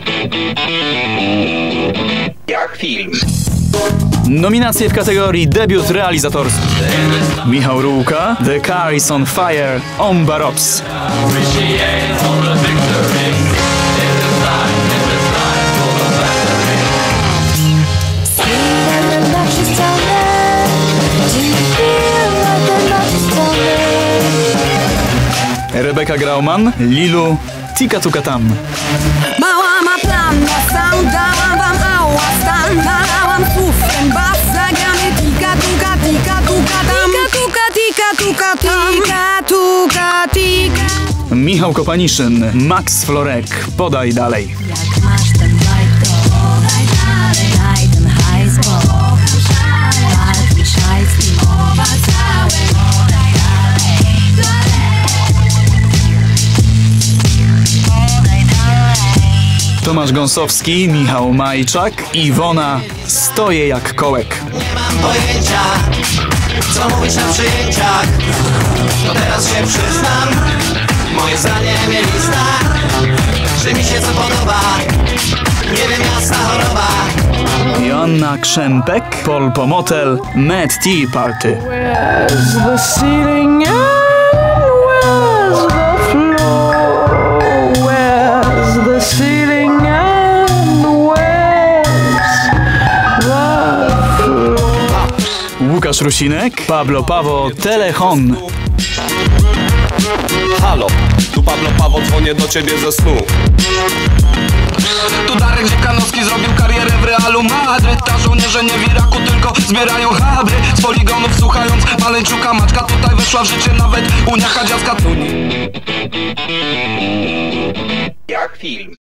Jak film. Nominacje w kategorii debiut realizatorski: Michał Rółka, The Car is on Fire, Omba Robs. Rebeka Grauman, Lilu, Tika Tuka Tam. Mała ma plan na sound, dałam wam ałastan, nalałam słówkiem bas, zagramy tika tuka tika tuka tam. Tika tuka tika tuka tika. Michał Kopaniszyn, Max Florek, Podaj dalej. Jak masz ten vibe, to podaj dalej, daj ten hajs, bo walcz mi szajski, mowa całe, podaj dalej, podaj dalej. Tomasz Gąsowski, Michał Majczak, Iwona, Stoję jak kołek. Nie mam pojęcia, co mówisz na przyjęciach. To teraz się przyznam, moje zdanie mieli znak, że mi się co podoba. Nie wiem, jasna choroba. Joanna Krzępek, Paul Pomotel, Mad Tea Party. Where's the ceiling and where's the floor? Where's the ceiling and where's the floor? Łukasz Rusinek, Pablo Pawo, Telechon. Halo, tu Pablo Pawo, dzwonię do ciebie ze snu. Tu Darek Dziekanowski zrobił karierę w Realu Madryt. Ta żołnierze nie w Iraku, tylko zbierają habry. Z poligonów słuchając Maleńczuka Maczka. Tutaj weszła w życie nawet Unia Hadziaska. Jak film.